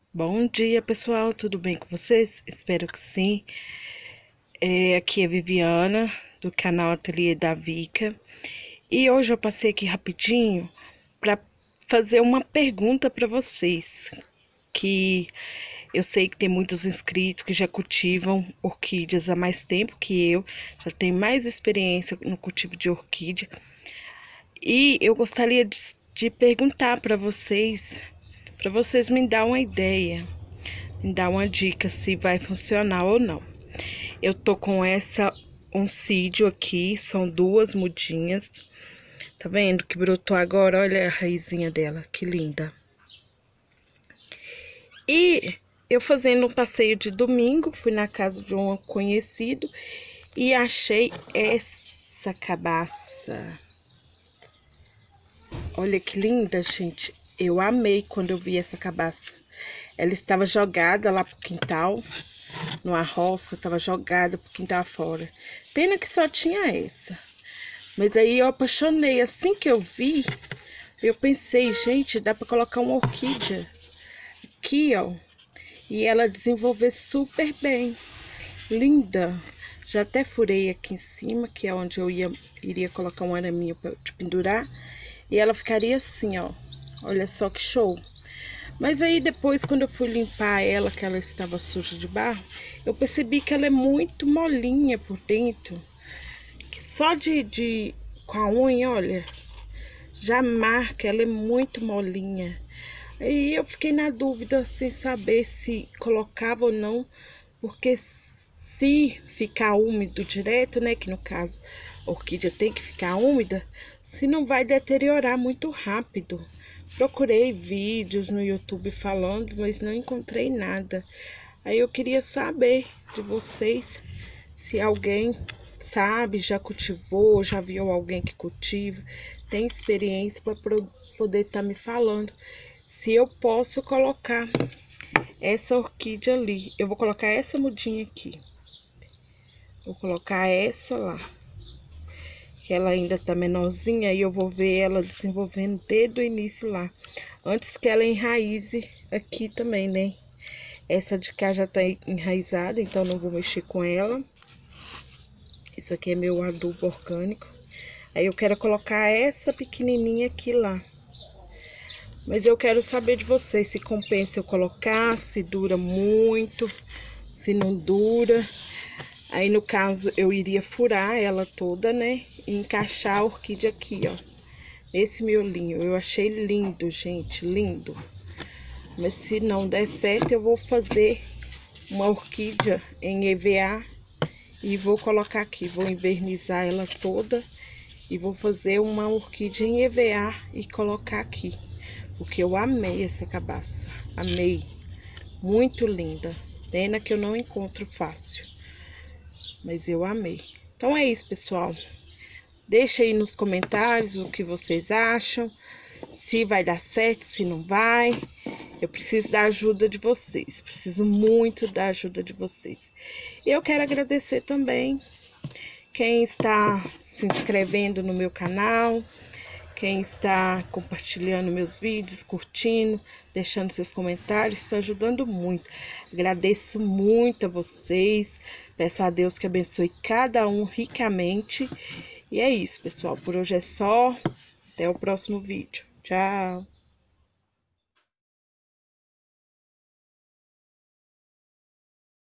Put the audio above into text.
Bom dia, pessoal, tudo bem com vocês? Espero que sim. Aqui é Viviana, do canal Ateliê da Vica. E hoje eu passei aqui rapidinho para fazer uma pergunta para vocês. Que eu sei que tem muitos inscritos que já cultivam orquídeas há mais tempo que eu. Já tenho mais experiência no cultivo de orquídea. E eu gostaria de perguntar para vocês me dar uma ideia, me dar uma dica se vai funcionar ou não. Eu tô com essa oncídio aqui, são duas mudinhas. Tá vendo que brotou agora? Olha a raizinha dela, que linda. E eu fazendo um passeio de domingo, fui na casa de um conhecido e achei essa cabaça. Olha que linda, gente. Eu amei quando eu vi essa cabaça. Ela estava jogada lá pro quintal, numa roça, estava jogada pro quintal fora. Pena que só tinha essa. Mas aí eu apaixonei. Assim que eu vi, eu pensei, gente, dá para colocar uma orquídea aqui, ó. E ela desenvolver super bem. Linda. Já até furei aqui em cima, que é onde eu iria colocar um araminho para pendurar. E ela ficaria assim, ó. Olha só que show. Mas aí depois, quando eu fui limpar ela, que ela estava suja de barro, eu percebi que ela é muito molinha por dentro. Que só com a unha, olha, já marca, ela é muito molinha. Aí eu fiquei na dúvida, sem saber se colocava ou não, porque se ficar úmido direto, né, que no caso a orquídea tem que ficar úmida, se não vai deteriorar muito rápido. Procurei vídeos no YouTube falando, mas não encontrei nada. Aí eu queria saber de vocês se alguém sabe, já cultivou, já viu alguém que cultiva, tem experiência para poder estar me falando se eu posso colocar essa orquídea ali. Eu vou colocar essa mudinha aqui. Vou colocar essa lá. Que ela ainda tá menorzinha e eu vou ver ela desenvolvendo desde o início lá. Antes que ela enraize aqui também, né? Essa de cá já tá enraizada, então não vou mexer com ela. Isso aqui é meu adubo orgânico. Aí eu quero colocar essa pequenininha aqui lá. Mas eu quero saber de vocês se compensa eu colocar, se dura muito, se não dura. Aí, no caso, eu iria furar ela toda, né? E encaixar a orquídea aqui, ó. Nesse miolinho. Eu achei lindo, gente, lindo. Mas se não der certo, eu vou fazer uma orquídea em EVA e vou colocar aqui. Vou envernizar ela toda e vou fazer uma orquídea em EVA e colocar aqui. Porque eu amei essa cabaça. Amei. Muito linda. Pena que eu não encontro fácil. Mas eu amei. Então é isso, pessoal. Deixa aí nos comentários o que vocês acham. Se vai dar certo, se não vai. Eu preciso da ajuda de vocês. Preciso muito da ajuda de vocês. E eu quero agradecer também quem está se inscrevendo no meu canal. Quem está compartilhando meus vídeos, curtindo, deixando seus comentários, está ajudando muito. Agradeço muito a vocês. Peço a Deus que abençoe cada um ricamente. E é isso, pessoal. Por hoje é só. Até o próximo vídeo. Tchau!